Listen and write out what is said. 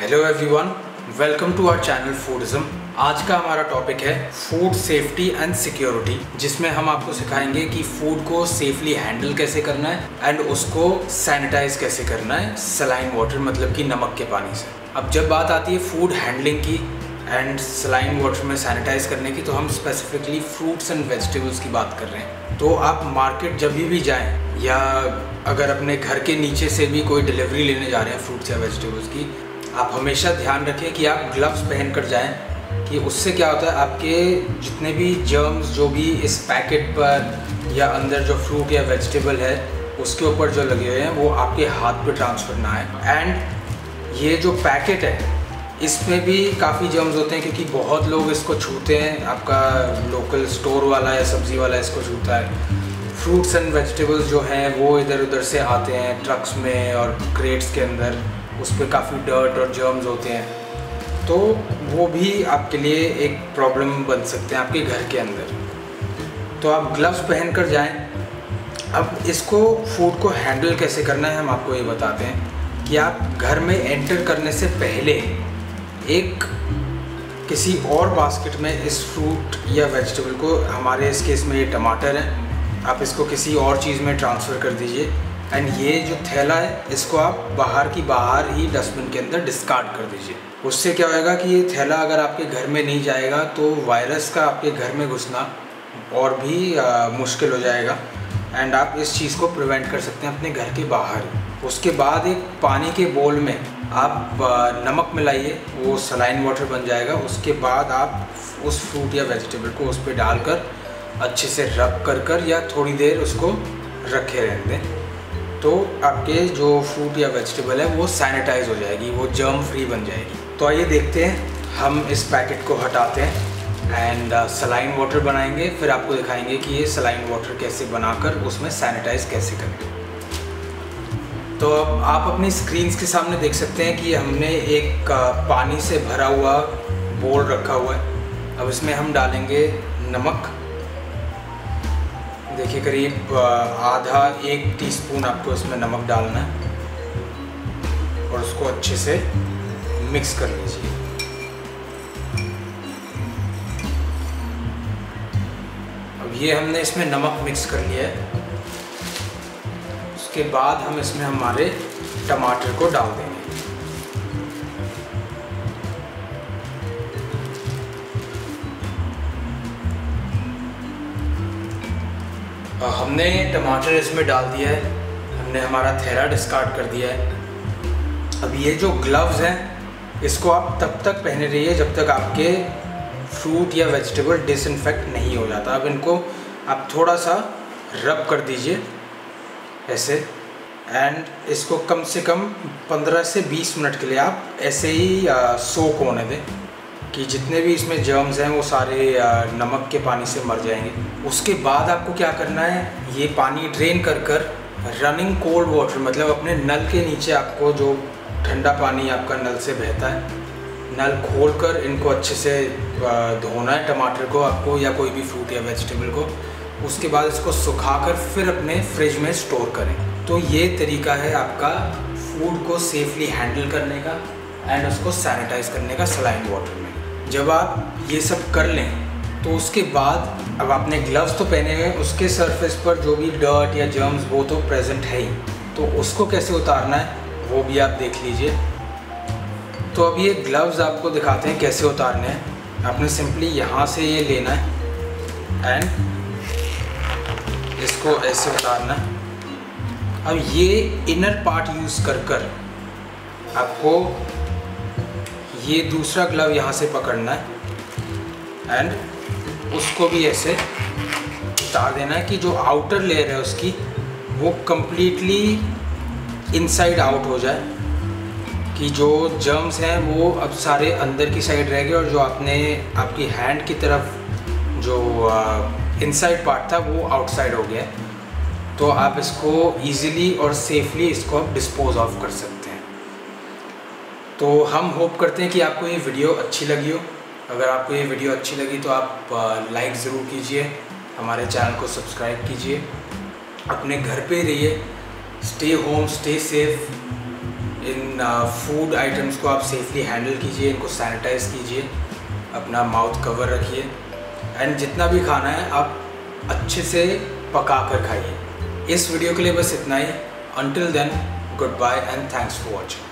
Hello everyone, welcome to our channel Foodism. आज का हमारा टॉपिक है फूड सेफ्टी एंड सिक्योरिटी, जिसमें हम आपको सिखाएंगे कि फूड को सेफली हैंडल कैसे करना है एंड उसको सैनिटाइज कैसे करना है सलाइन वाटर मतलब कि नमक के पानी से। अब जब बात आती है फूड हैंडलिंग की एंड सलाइन वाटर में सैनिटाइज करने की, तो हम स्पेसिफिकली फ्रूट्स एंड वेजिटेबल्स की बात कर रहे हैं। तो आप मार्केट जब भी जाएं या अगर अपने घर के नीचे से भी कोई डिलीवरी लेने जा रहे हैं फ्रूट्स या वेजिटेबल्स की, आप हमेशा ध्यान रखें कि आप ग्लव्स पहन कर जाएं, कि उससे क्या होता है आपके जितने भी जर्म्स जो भी इस पैकेट पर या अंदर जो फ्रूट या वेजिटेबल है उसके ऊपर जो लगे हुए हैं वो आपके हाथ पे ट्रांसफ़र ना आए। एंड ये जो पैकेट है इसमें भी काफ़ी जर्म्स होते हैं, क्योंकि बहुत लोग इसको छूते हैं। आपका लोकल स्टोर वाला या सब्ज़ी वाला इसको छूता है। फ्रूट्स एंड वेजिटेबल्स जो हैं वो इधर उधर से आते हैं ट्रक्स में और क्रेट्स के अंदर, उस पर काफ़ी डर्ट और जर्म्स होते हैं, तो वो भी आपके लिए एक प्रॉब्लम बन सकते हैं आपके घर के अंदर। तो आप ग्लव्स पहन कर जाएँ। अब इसको फूड को हैंडल कैसे करना है हम आपको ये बताते हैं कि आप घर में एंटर करने से पहले एक किसी और बास्केट में इस फ्रूट या वेजिटेबल को, हमारे इस केस में ये टमाटर है, आप इसको किसी और चीज़ में ट्रांसफ़र कर दीजिए। एंड ये जो थैला है इसको आप बाहर ही डस्टबिन के अंदर डिस्कार्ड कर दीजिए। उससे क्या होएगा कि ये थैला अगर आपके घर में नहीं जाएगा तो वायरस का आपके घर में घुसना और भी मुश्किल हो जाएगा एंड आप इस चीज़ को प्रिवेंट कर सकते हैं अपने घर के बाहर। उसके बाद एक पानी के बोल में आप नमक मिलाइए, वो सलाइन वाटर बन जाएगा। उसके बाद आप उस फ्रूट या वेजिटेबल को उस पर डालकर अच्छे से रब कर या थोड़ी देर उसको रखे रहने दें, तो आपके जो फ्रूट या वेजिटेबल है वो सैनिटाइज हो जाएगी, वो जर्म फ्री बन जाएगी। तो आइए देखते हैं, हम इस पैकेट को हटाते हैं एंड सलाइन वाटर बनाएंगे, फिर आपको दिखाएंगे कि ये सलाइन वाटर कैसे बनाकर उसमें सैनिटाइज कैसे करें। तो अब आप अपनी स्क्रीन्स के सामने देख सकते हैं कि हमने एक पानी से भरा हुआ बोल रखा हुआ है। अब इसमें हम डालेंगे नमक। देखिए करीब आधा 1 टीस्पून आपको इसमें नमक डालना है और उसको अच्छे से मिक्स कर लीजिए। अब ये हमने इसमें नमक मिक्स कर लिया है। उसके बाद हम इसमें हमारे टमाटर को डाल देंगे। हमने टमाटर इसमें डाल दिया है, हमने हमारा थैला डिस्कार्ड कर दिया है। अब ये जो ग्लव्स हैं इसको आप तब तक पहने रहिए जब तक आपके फ्रूट या वेजिटेबल डिसइंफेक्ट नहीं हो जाता। अब इनको आप थोड़ा सा रब कर दीजिए ऐसे, एंड इसको कम से कम 15 से 20 मिनट के लिए आप ऐसे ही सोक होने दें कि जितने भी इसमें जर्म्स हैं वो सारे नमक के पानी से मर जाएंगे। उसके बाद आपको क्या करना है, ये पानी ड्रेन कर रनिंग कोल्ड वाटर मतलब अपने नल के नीचे आपको जो ठंडा पानी आपका नल से बहता है, नल खोलकर इनको अच्छे से धोना है टमाटर को आपको या कोई भी फ्रूट या वेजिटेबल को। उसके बाद इसको सुखाकर फिर अपने फ्रिज में स्टोर करें। तो ये तरीका है आपका फूड को सेफली हैंडल करने का एंड उसको सैनिटाइज करने का सलाइन वाटर में। जब आप ये सब कर लें तो उसके बाद अब आपने ग्लव्स तो पहने हुए, उसके सरफेस पर जो भी डर्ट या जर्म्स वो तो प्रेजेंट है ही, तो उसको कैसे उतारना है वो भी आप देख लीजिए। तो अब ये ग्लव्स आपको दिखाते हैं कैसे उतारने हैं। आपने सिंपली यहाँ से ये लेना है एंड इसको ऐसे उतारना है। अब ये इनर पार्ट यूज़ कर आपको ये दूसरा ग्लव यहाँ से पकड़ना है एंड उसको भी ऐसे उतार देना है कि जो आउटर लेयर है उसकी वो कम्प्लीटली इनसाइड आउट हो जाए, कि जो जर्म्स हैं वो अब सारे अंदर की साइड रह गए और जो आपकी हैंड की तरफ जो इनसाइड पार्ट था वो आउटसाइड हो गया। तो आप इसको इजीली और सेफली इसको आप डिस्पोज ऑफ कर सकते हैं। तो हम होप करते हैं कि आपको ये वीडियो अच्छी लगी हो। अगर आपको ये वीडियो अच्छी लगी तो आप लाइक ज़रूर कीजिए, हमारे चैनल को सब्सक्राइब कीजिए, अपने घर पे रहिए, स्टे होम, स्टे सेफ। इन फूड आइटम्स को आप सेफली हैंडल कीजिए, इनको सैनिटाइज कीजिए, अपना माउथ कवर रखिए एंड जितना भी खाना है आप अच्छे से पका कर खाइए। इस वीडियो के लिए बस इतना ही। Until then, goodbye and thanks for watching.